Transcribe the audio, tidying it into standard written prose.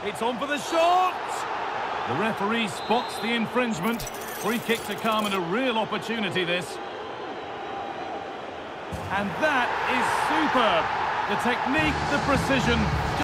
It's on for the shot! The referee spots the infringement. Free kick to come and a real opportunity, this. And that is superb. The technique, the precision,